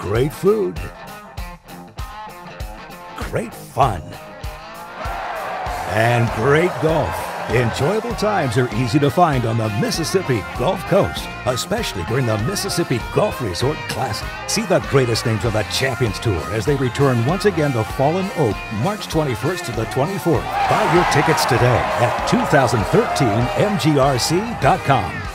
great food, great fun, and great golf. Enjoyable times are easy to find on the Mississippi Gulf Coast, especially during the Mississippi Golf Resort Classic. See the greatest names of the Champions Tour as they return once again to Fallen Oak, March 21st to the 24th. Buy your tickets today at 2013mgrc.com.